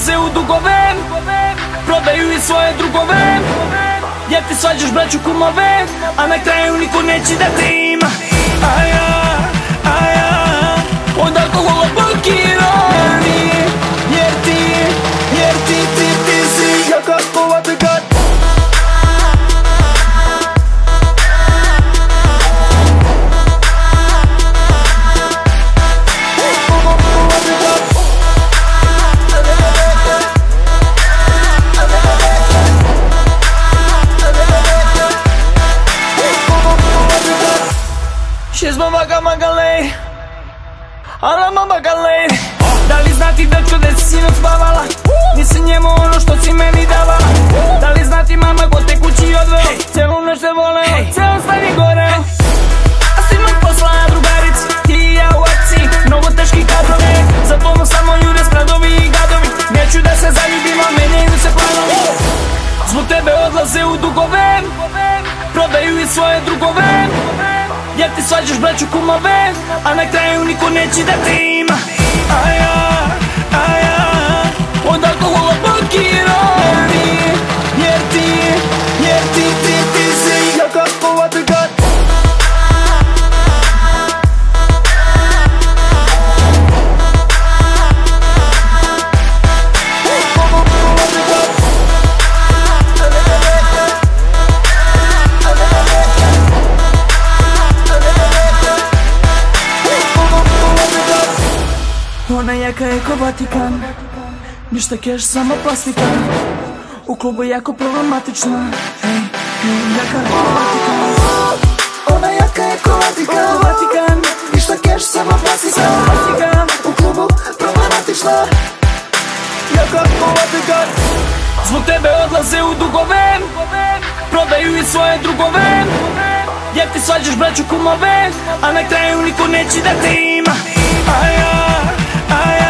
odlaze u dugove, prodaju i svoje drugove, jer ti svađaš braću kumove, a na kraju niko neće da te ima. A ja od alkohola blokirani, jer ti si jak alkoholate gad. She's my magalej, ala mama galej. Da li znati dečko da si sinoć spavala, nisi njemu ono što si meni davala. Da li znati mama ko te kući odveo, celu noć te voleo, ceo stan je goreo. A sinoć posla drugarici, ti i ja u akciji, mnogo teški kadrovi, za tomu samo jure spradovi i gadovi. Neću da se zaljubim, a menjaju se planovi. Zbog tebe odlaze u dugove, prodaju i svoje drugove, jer ti svađaš braću kumove, a na kraju niko neće da te ima. A ja od alkohola blokirani, jer ti si jak alkoholate gad. Ona jaka je ko Vatikan, ništa keš, samo plastika. U klubu jako problematična, jaka je ko Vatikan. Ona jaka je ko Vatikan, ništa keš, samo plastika. U klubu problematična, jaka je ko Vatikan. Zbog tebe odlaze u dugove, prodaju i svoje drugove, jer ti svađaš braću kumove, a na kraju niko neće da te ima. A ja